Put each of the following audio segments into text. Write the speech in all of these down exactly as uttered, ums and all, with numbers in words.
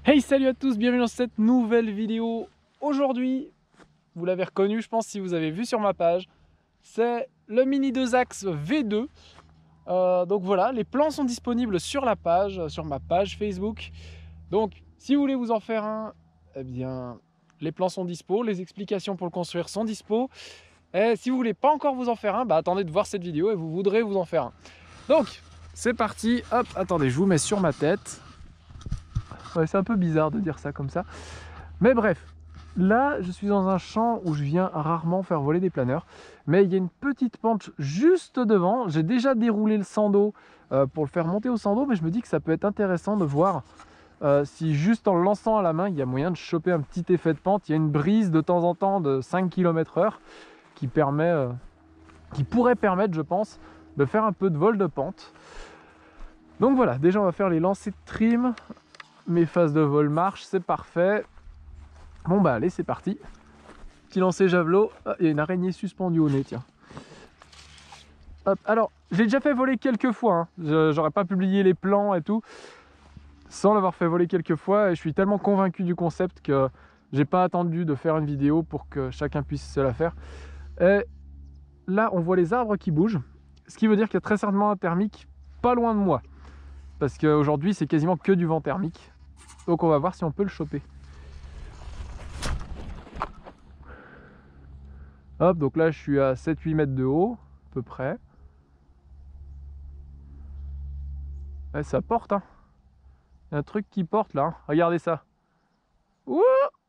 Hey, salut à tous, bienvenue dans cette nouvelle vidéo. Aujourd'hui, vous l'avez reconnu, je pense, si vous avez vu sur ma page, c'est le Mini deux axes V deux. Euh, donc voilà, les plans sont disponibles sur la page, sur ma page Facebook. Donc, si vous voulez vous en faire un, eh bien, les plans sont dispo, les explications pour le construire sont dispo. Et si vous voulez pas encore vous en faire un, bah attendez de voir cette vidéo et vous voudrez vous en faire un. Donc, c'est parti. Hop, attendez, je vous mets sur ma tête. Ouais, c'est un peu bizarre de dire ça comme ça. Mais bref, là, je suis dans un champ où je viens rarement faire voler des planeurs. Mais il y a une petite pente juste devant. J'ai déjà déroulé le sando euh, pour le faire monter au sando, mais je me dis que ça peut être intéressant de voir euh, si juste en le lançant à la main, il y a moyen de choper un petit effet de pente. Il y a une brise de temps en temps de cinq kilomètres heure qui permet, euh, qui pourrait permettre, je pense, de faire un peu de vol de pente. Donc voilà, déjà on va faire les lancers de trim. Mes phases de vol marchent, c'est parfait. Bon bah allez, c'est parti. Petit lancer javelot. Ah, il y a une araignée suspendue au nez, tiens. Hop. Alors, j'ai déjà fait voler quelques fois. Hein. J'aurais pas publié les plans et tout sans l'avoir fait voler quelques fois. Et je suis tellement convaincu du concept que j'ai pas attendu de faire une vidéo pour que chacun puisse se la faire. Et là, on voit les arbres qui bougent. Ce qui veut dire qu'il y a très certainement un thermique pas loin de moi. Parce qu'aujourd'hui, c'est quasiment que du vent thermique. Donc on va voir si on peut le choper. Hop, donc là je suis à sept huit mètres de haut, à peu près. Ouais, ça porte, hein. Il y a un truc qui porte là, hein. Regardez ça. Ouh,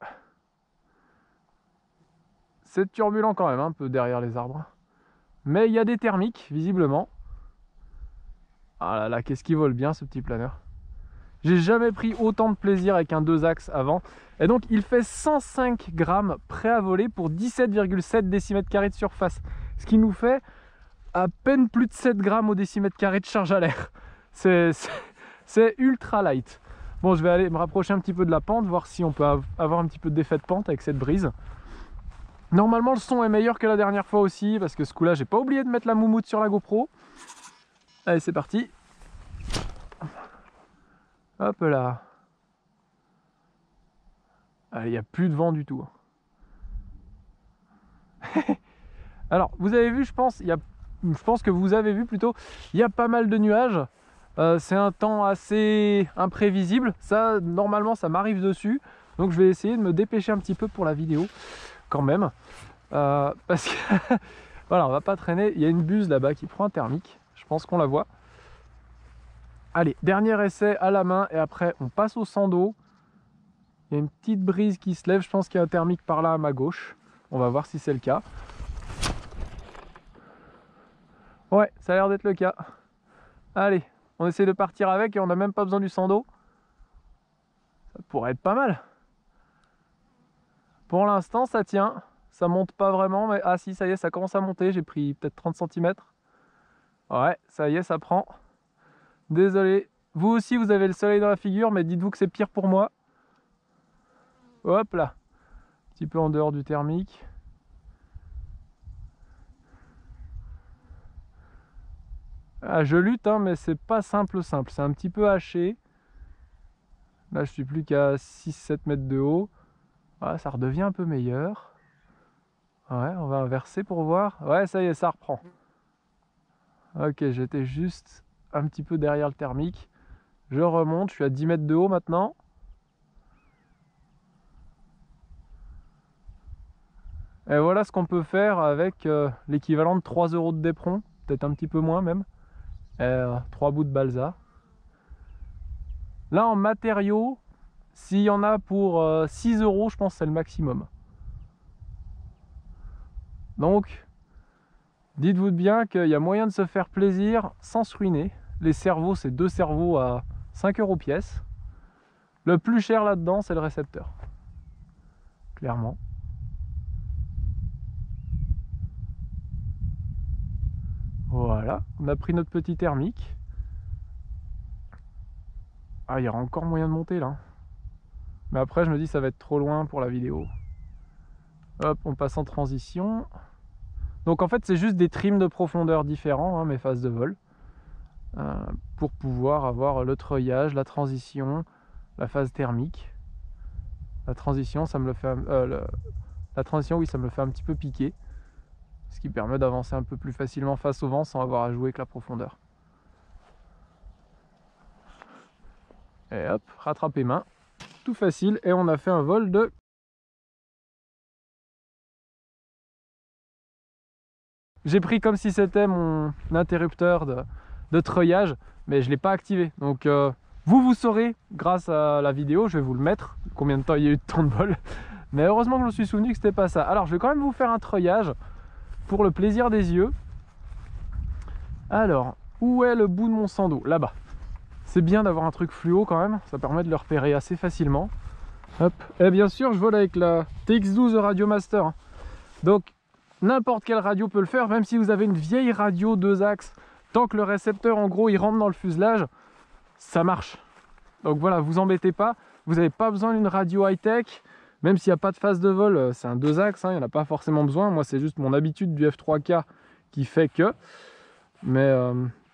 c'est turbulent quand même, hein, un peu derrière les arbres. Mais il y a des thermiques, visiblement. Ah là là, qu'est-ce qu'il vole bien ce petit planeur. J'ai jamais pris autant de plaisir avec un deux axes avant. Et donc il fait cent cinq grammes prêt à voler pour dix-sept virgule sept décimètres carrés de surface. Ce qui nous fait à peine plus de sept grammes au décimètre carré de charge à l'air. C'est ultra light. Bon, je vais aller me rapprocher un petit peu de la pente, voir si on peut avoir un petit peu d'effet de pente avec cette brise. Normalement le son est meilleur que la dernière fois aussi, parce que ce coup là j'ai pas oublié de mettre la moumoute sur la GoPro. Allez, c'est parti. Hop là. Allez, il n'y a plus de vent du tout. Alors, vous avez vu, je pense, il y a, je pense que vous avez vu plutôt, il y a pas mal de nuages. Euh, c'est un temps assez imprévisible. Ça, normalement, ça m'arrive dessus. Donc, je vais essayer de me dépêcher un petit peu pour la vidéo, quand même. Euh, parce que, voilà, on va pas traîner. Il y a une buse là-bas qui prend un thermique. Je pense qu'on la voit. Allez, dernier essai à la main et après on passe au sando. Il y a une petite brise qui se lève, je pense qu'il y a un thermique par là à ma gauche. On va voir si c'est le cas. Ouais, ça a l'air d'être le cas. Allez, on essaie de partir avec et on n'a même pas besoin du sando. Ça pourrait être pas mal. Pour l'instant ça tient, ça monte pas vraiment, mais ah si, ça y est, ça commence à monter. J'ai pris peut-être trente centimètres. Ouais, ça y est, ça prend. Désolé, vous aussi vous avez le soleil dans la figure, mais dites-vous que c'est pire pour moi. Hop là, un petit peu en dehors du thermique. Ah, je lutte, hein, mais c'est pas simple simple, c'est un petit peu haché. Là je suis plus qu'à six sept mètres de haut. Ah, ça redevient un peu meilleur. Ouais, on va inverser pour voir. Ouais, ça y est, ça reprend. Ok, j'étais juste un petit peu derrière le thermique. Je remonte, je suis à dix mètres de haut maintenant. Et voilà ce qu'on peut faire avec euh, l'équivalent de trois euros de d'éperon, peut-être un petit peu moins même. Euh, trois bouts de balsa. Là en matériaux, s'il y en a pour euh, six euros, je pense que c'est le maximum. Donc, dites-vous bien qu'il y a moyen de se faire plaisir sans se ruiner. Les cerveaux, c'est deux cerveaux à cinq euros pièce. Le plus cher là-dedans, c'est le récepteur. Clairement. Voilà, on a pris notre petit thermique. Ah, il y aura encore moyen de monter là. Mais après, je me dis ça va être trop loin pour la vidéo. Hop, on passe en transition. Donc en fait, c'est juste des trims de profondeur différents, hein, mes phases de vol. Euh, pour pouvoir avoir le treuillage, la transition, la phase thermique. La transition, ça me le fait, euh, le, la transition, oui, ça me le fait un petit peu piquer, ce qui permet d'avancer un peu plus facilement face au vent sans avoir à jouer avec la profondeur. Et hop, rattraper main, tout facile, et on a fait un vol de... J'ai pris comme si c'était mon interrupteur de, de treuillage, mais je ne l'ai pas activé. Donc euh, vous, vous saurez, grâce à la vidéo, je vais vous le mettre, combien de temps il y a eu de temps de vol. Mais heureusement que je me suis souvenu que c'était pas ça. Alors je vais quand même vous faire un treuillage pour le plaisir des yeux. Alors, où est le bout de mon sando? Là-bas. C'est bien d'avoir un truc fluo quand même, ça permet de le repérer assez facilement. Hop. Et bien sûr, je vole avec la T X douze Radio Master. Donc, n'importe quelle radio peut le faire, même si vous avez une vieille radio deux axes, tant que le récepteur, en gros, il rentre dans le fuselage, ça marche. Donc voilà, vous embêtez pas, vous n'avez pas besoin d'une radio high-tech, même s'il n'y a pas de phase de vol, c'est un deux axes, hein, il n'y en a pas forcément besoin. Moi, c'est juste mon habitude du F trois K qui fait que... Mais... Euh...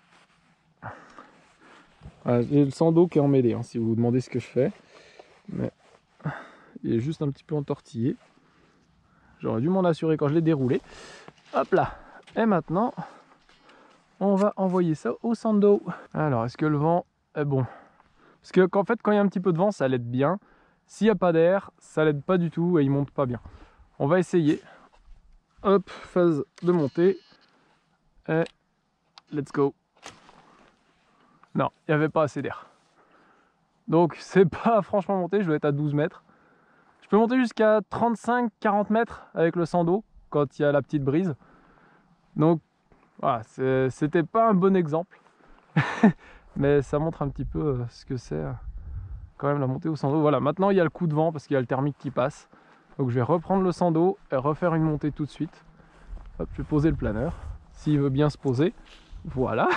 Voilà, j'ai le sando qui est emmêlé, hein, si vous vous demandez ce que je fais. Mais il est juste un petit peu entortillé. J'aurais dû m'en assurer quand je l'ai déroulé. Hop là. Et maintenant, on va envoyer ça au sando. Alors, est-ce que le vent est bon? Parce que qu'en fait, quand il y a un petit peu de vent, ça l'aide bien. S'il n'y a pas d'air, ça l'aide pas du tout et il monte pas bien. On va essayer. Hop, phase de montée. Et let's go. Non, il n'y avait pas assez d'air. Donc c'est pas franchement monté, je dois être à douze mètres. Je peux monter jusqu'à trente-cinq à quarante mètres avec le sando quand il y a la petite brise. Donc voilà, c'était pas un bon exemple. Mais ça montre un petit peu ce que c'est quand même la montée au sando. Voilà, maintenant il y a le coup de vent parce qu'il y a le thermique qui passe. Donc je vais reprendre le sando et refaire une montée tout de suite. Hop, je vais poser le planeur. S'il veut bien se poser. Voilà.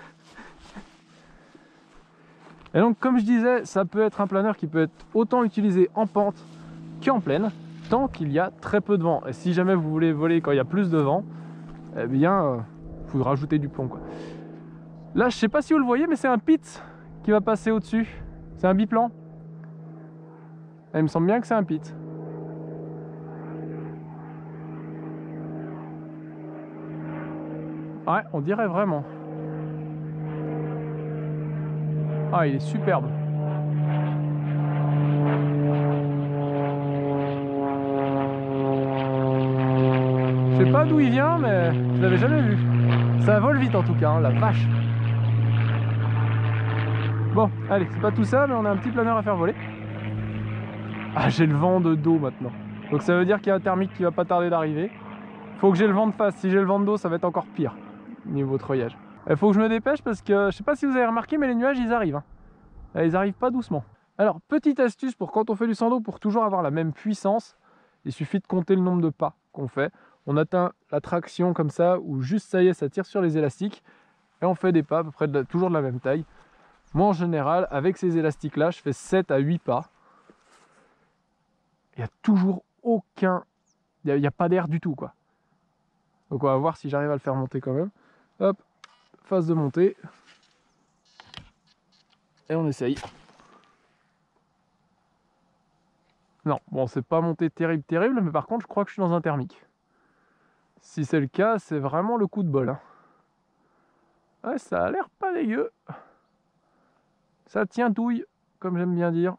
Et donc comme je disais, ça peut être un planeur qui peut être autant utilisé en pente qu'en plaine, tant qu'il y a très peu de vent. Et si jamais vous voulez voler quand il y a plus de vent, eh bien, il euh, faut rajouter du plomb, quoi. Là, je sais pas si vous le voyez, mais c'est un pit qui va passer au-dessus. C'est un biplan. Et il me semble bien que c'est un pit. Ouais, on dirait vraiment. Ah, il est superbe. Je sais pas d'où il vient, mais je l'avais jamais vu. Ça vole vite en tout cas, hein, la vache. Bon, allez, c'est pas tout ça, mais on a un petit planeur à faire voler. Ah, j'ai le vent de dos maintenant. Donc ça veut dire qu'il y a un thermique qui va pas tarder d'arriver. Faut que j'ai le vent de face. Si j'ai le vent de dos, ça va être encore pire niveau treuillage. Il faut que je me dépêche parce que je sais pas si vous avez remarqué, mais les nuages ils arrivent. Hein. Ils arrivent pas doucement. Alors, petite astuce pour quand on fait du sando, pour toujours avoir la même puissance, il suffit de compter le nombre de pas qu'on fait. On atteint la traction comme ça, ou juste ça y est, ça tire sur les élastiques, et on fait des pas à peu près de la, toujours de la même taille. Moi en général, avec ces élastiques là, je fais sept à huit pas. Il n'y a toujours aucun... Il n'y a, a pas d'air du tout, quoi. Donc on va voir si j'arrive à le faire monter quand même. Hop, phase de montée. Et on essaye. Non, bon, c'est pas monté terrible, terrible, mais par contre, je crois que je suis dans un thermique. Si c'est le cas, c'est vraiment le coup de bol. Hein. Ouais, ça a l'air pas dégueu. Ça tient douille, comme j'aime bien dire.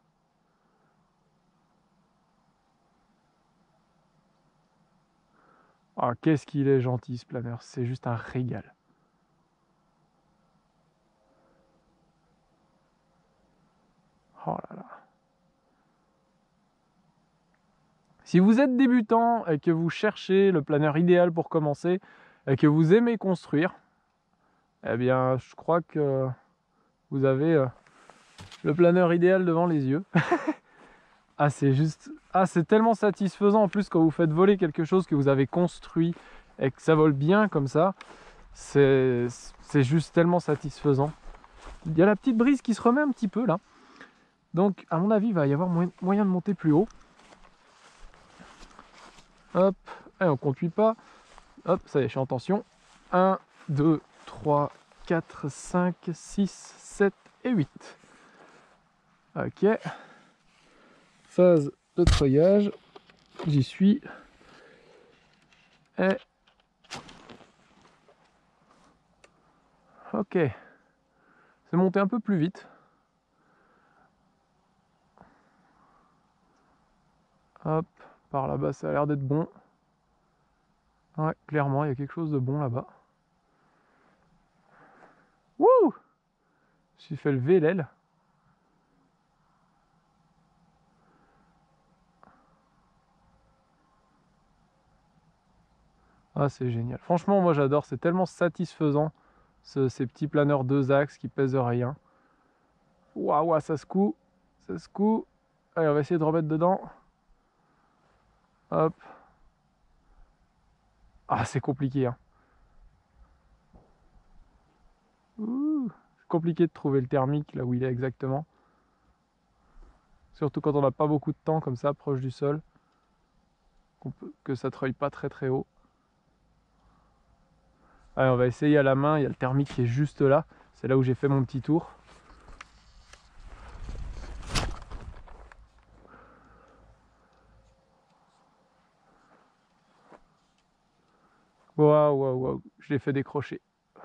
Ah, qu'est-ce qu'il est gentil ce planeur, c'est juste un régal. Oh là là. Si vous êtes débutant et que vous cherchez le planeur idéal pour commencer et que vous aimez construire, eh bien, je crois que vous avez le planeur idéal devant les yeux. Ah, c'est juste... Ah, c'est tellement satisfaisant en plus quand vous faites voler quelque chose que vous avez construit et que ça vole bien comme ça. C'est juste tellement satisfaisant. Il y a la petite brise qui se remet un petit peu là. Donc, à mon avis, il va y avoir moyen de monter plus haut. Hop, et on conduit pas. Hop, ça y est, je suis en tension. un, deux, trois, quatre, cinq, six, sept et huit. Ok. Phase de treuillage. J'y suis. Et... ok. C'est monté un peu plus vite. Hop, par là-bas, ça a l'air d'être bon. Ouais, clairement, il y a quelque chose de bon là-bas. Wouh! J'ai fait lever l'aile. Ah, c'est génial. Franchement, moi j'adore, c'est tellement satisfaisant, ce, ces petits planeurs deux axes qui pèsent rien. Waouh, waouh, ça secoue, ça secoue. Allez, on va essayer de remettre dedans. Hop. Ah, c'est compliqué, hein. Ouh, c'est compliqué de trouver le thermique là où il est exactement. Surtout quand on n'a pas beaucoup de temps comme ça, proche du sol. Qu'on peut, que ça treuille pas très très haut. Allez, on va essayer à la main, il y a le thermique qui est juste là. C'est là où j'ai fait mon petit tour. Waouh, waouh, waouh, je l'ai fait décrocher.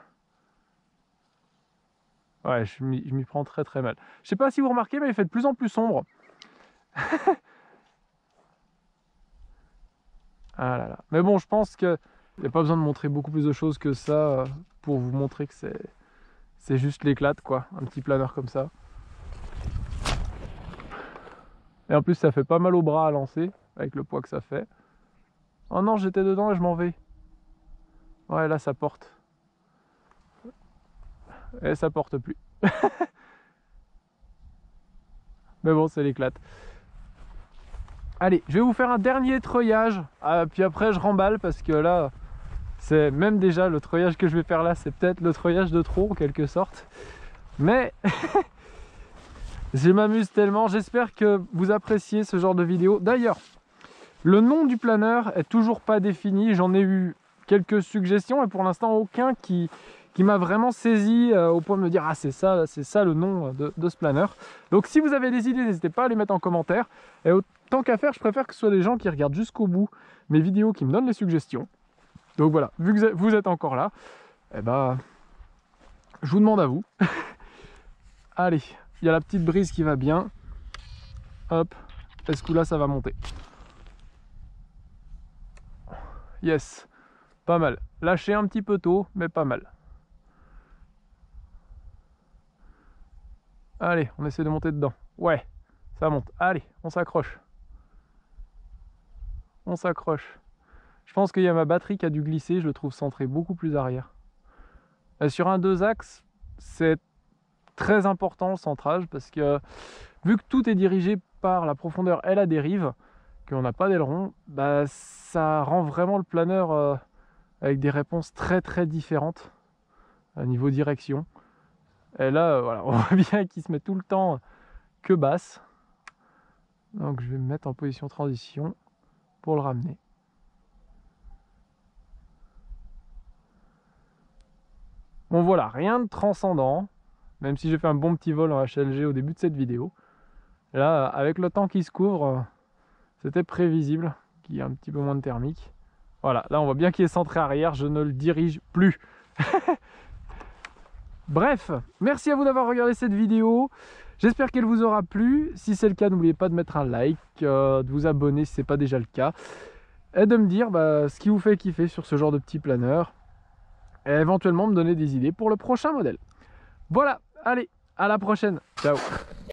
Ouais, je m'y prends très très mal. Je sais pas si vous remarquez, mais il fait de plus en plus sombre. Ah là là. Mais bon, je pense qu'il n'y a pas besoin de montrer beaucoup plus de choses que ça pour vous montrer que c'est c'est juste l'éclate, quoi. Un petit planeur comme ça. Et en plus, ça fait pas mal au bras à lancer, avec le poids que ça fait. Oh non, j'étais dedans et je m'en vais. Ouais, là, ça porte. Et ça porte plus. Mais bon, c'est l'éclate. Allez, je vais vous faire un dernier treuillage. Ah, puis après, je remballe parce que là, c'est même déjà le treuillage que je vais faire là, c'est peut-être le treuillage de trop en quelque sorte. Mais je m'amuse tellement. J'espère que vous appréciez ce genre de vidéo. D'ailleurs, le nom du planeur est toujours pas défini. J'en ai eu quelques suggestions et pour l'instant, aucun qui... qui m'a vraiment saisi euh, au point de me dire ah c'est ça, c'est ça le nom de, de ce planeur. Donc si vous avez des idées, n'hésitez pas à les mettre en commentaire. Et autant qu'à faire, je préfère que ce soit des gens qui regardent jusqu'au bout mes vidéos, qui me donnent les suggestions. Donc voilà, vu que vous êtes encore là, eh ben, je vous demande à vous. Allez, il y a la petite brise qui va bien. Hop, et ce coup-là, ça va monter. Yes, pas mal. Lâché un petit peu tôt, mais pas mal. Allez, on essaie de monter dedans. Ouais, ça monte. Allez, on s'accroche. On s'accroche. Je pense qu'il y a ma batterie qui a dû glisser. Je le trouve centré beaucoup plus arrière. Et sur un deux axes, c'est très important le centrage parce que vu que tout est dirigé par la profondeur et la dérive, qu'on n'a pas d'aileron, bah, ça rend vraiment le planeur euh, avec des réponses très très différentes à niveau direction. Et là, euh, voilà, on voit bien qu'il se met tout le temps que basse. Donc je vais me mettre en position transition pour le ramener. Bon voilà, rien de transcendant, même si j'ai fait un bon petit vol en H L G au début de cette vidéo. Là, avec le temps qui se couvre, c'était prévisible qu'il y ait un petit peu moins de thermique. Voilà, là on voit bien qu'il est centré arrière, je ne le dirige plus. Bref, merci à vous d'avoir regardé cette vidéo. J'espère qu'elle vous aura plu. Si c'est le cas, n'oubliez pas de mettre un like, euh, de vous abonner si ce n'est pas déjà le cas. Et de me dire bah, ce qui vous fait kiffer sur ce genre de petit planeur. Et éventuellement me donner des idées pour le prochain modèle. Voilà, allez, à la prochaine. Ciao.